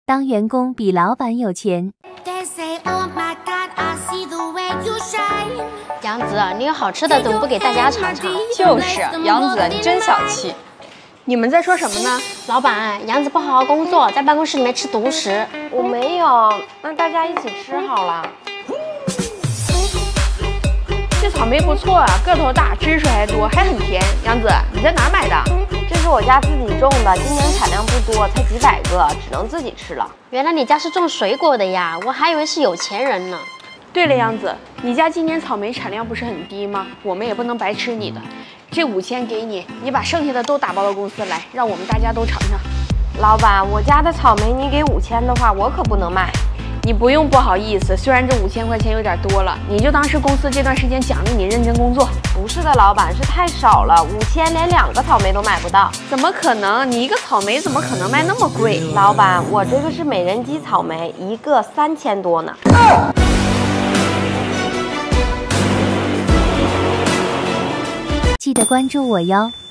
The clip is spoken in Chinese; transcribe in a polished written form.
当员工比老板有钱。 杨子，你有好吃的怎么不给大家尝尝？ 就是杨子，你真小气。你们在说什么呢？ 老板，杨子不好好工作，在办公室里面吃独食。 我没有，那大家一起吃好了。 这草莓不错啊，个头大，汁水还多，还很甜。杨子，你在哪儿买的？ 这是我家自己种的，今年产量不多，才几百个，只能自己吃了。 原来你家是种水果的呀，我还以为是有钱人呢。 对了，杨子，你家今年草莓产量不是很低吗？我们也不能白吃你的，这5000给你，你把剩下的都打包到公司来，让我们大家都尝尝。 老板，我家的草莓你给5000的话，我可不能卖。 你不用不好意思，虽然这5000块钱有点多了，你就当是公司这段时间奖励你认真工作。 不是的，老板，是太少了，5000连2个草莓都买不到。 怎么可能？你一个草莓怎么可能卖那么贵？ 老板，我这个是美人鸡草莓，一个3000多呢。 记得关注我哟。